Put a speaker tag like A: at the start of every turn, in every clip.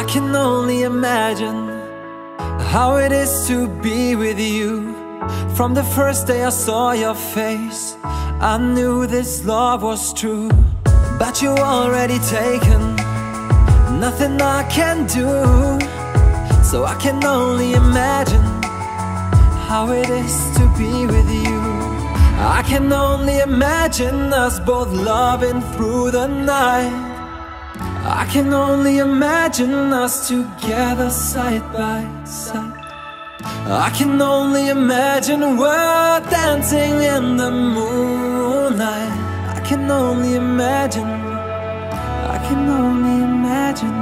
A: can only imagine how it is to be with you. From the first day I saw your face, I knew this love was true. But you already taken, nothing I can do. So I can only imagine how it is to be with you. I can only imagine us both loving through the night. I can only imagine us together side by side. I can only imagine we're dancing in the moonlight. I can only imagine, I can only imagine.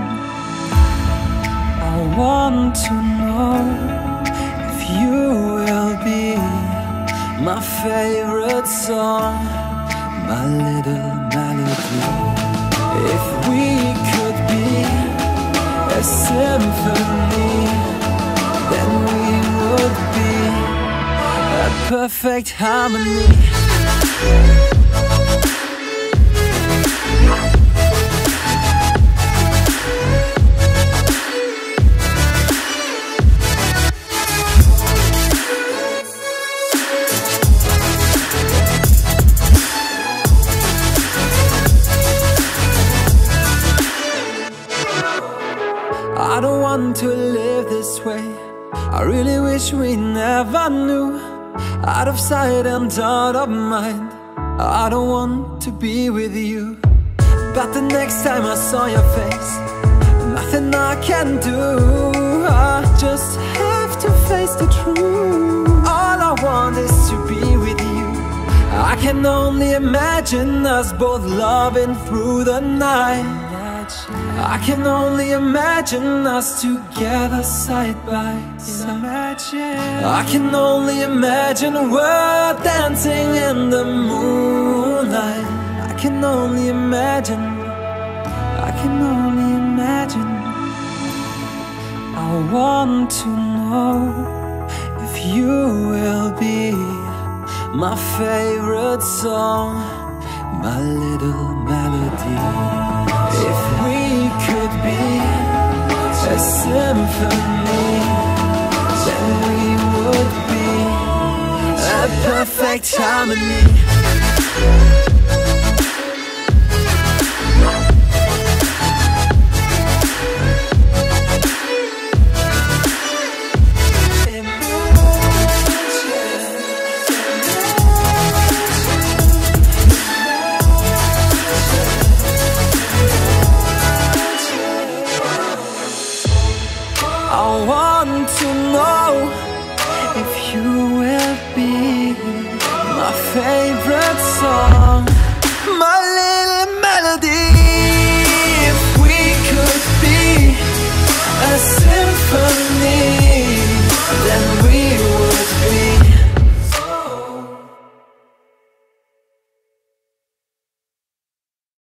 A: I want to know if you will be my favorite song, my little melody. If we could be a symphony, then we would be a perfect harmony. I don't want to live this way. I really wish we never knew. Out of sight and out of mind, I don't want to be with you. But the next time I saw your face, nothing I can do. I just have to face the truth. All I want is to be with you. I can only imagine us both loving through the night. I can only imagine us together side by side. I can only imagine we're dancing in the moonlight. I can only imagine, I can only imagine. I want to know if you will be my favorite song, my little melody. If we could be a symphony, then we would be a perfect harmony. I want to know if you will be my favorite song, my little melody. If we could be a symphony, then we would